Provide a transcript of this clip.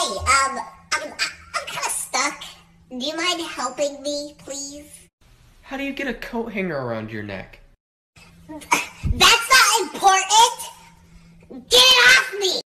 I'm kind of stuck. Do you mind helping me, please? How do you get a coat hanger around your neck?